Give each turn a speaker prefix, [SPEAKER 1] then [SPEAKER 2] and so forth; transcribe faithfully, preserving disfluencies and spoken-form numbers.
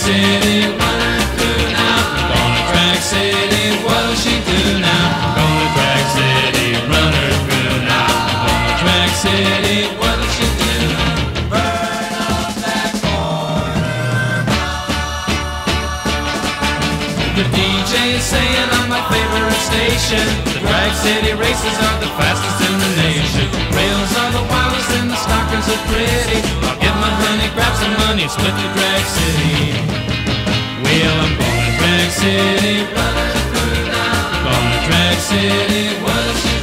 [SPEAKER 1] City, running through now. Gonna Track City, what'll she do now? Gonna Track City, run her through now. Gonna Track City, what'll she do? Burn up that corner. The D J is saying I'm my favorite station. The Track City races are the fastest in the nation. Rails are the wildest and the stockers are pretty. I'll get my honey, grab some money, split the Track City. Well, I'm going to Track City, running through now. Going to Track City, what's